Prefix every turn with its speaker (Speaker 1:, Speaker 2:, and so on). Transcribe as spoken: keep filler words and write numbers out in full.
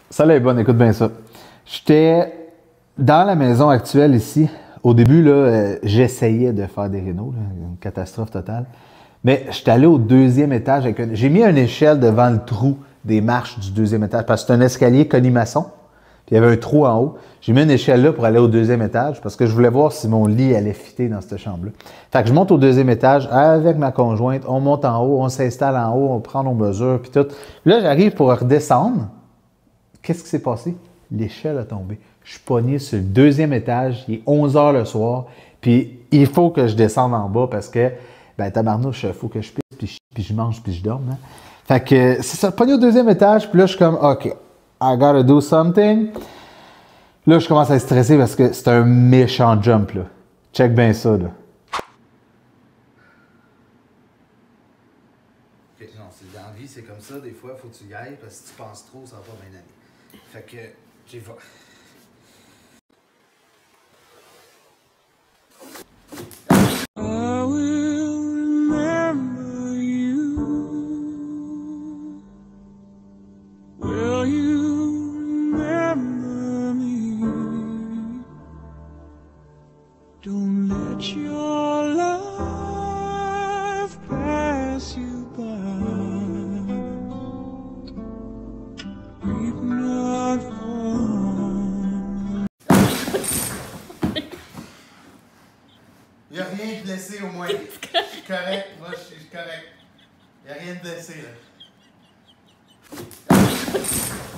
Speaker 1: Ça là est bonne, écoute bien ça. J'étais dans la maison actuelle ici. Au début, là, euh, j'essayais de faire des rénaux, là, une catastrophe totale. Mais j'étais allé au deuxième étage avec un... J'ai mis une échelle devant le trou des marches du deuxième étage parce que c'est un escalier colimaçon. Puis il y avait un trou en haut. J'ai mis une échelle là pour aller au deuxième étage parce que je voulais voir si mon lit allait fitter dans cette chambre-là. Fait que je monte au deuxième étage avec ma conjointe. On monte en haut, on s'installe en haut, on prend nos mesures, puis tout. Puis là, j'arrive pour redescendre. Qu'est-ce qui s'est passé? L'échelle a tombé. Je suis pogné sur le deuxième étage. Il est onze heures le soir. Puis il faut que je descende en bas parce que, ben, tabarnouche, il faut que je pisse, puis je, puis je mange, puis je dorme. Hein? Fait que c'est ça, pogné au deuxième étage. Puis là, je suis comme, OK, I gotta do something. Là, je commence à être stressé parce que c'est un méchant jump, là. Check bien ça, là.
Speaker 2: Okay, non, c'est dans la vie, c'est comme ça. Des fois, il faut que tu y ailles parce que si tu penses trop, ça va pas bien aller. Fait que, j'y vais.
Speaker 3: Don't let your life pass you by. Weep not for.
Speaker 2: Il n'y a rien de blessé au moins. Je suis correct. Moi, je suis correct. Il n'y a rien de blessé là.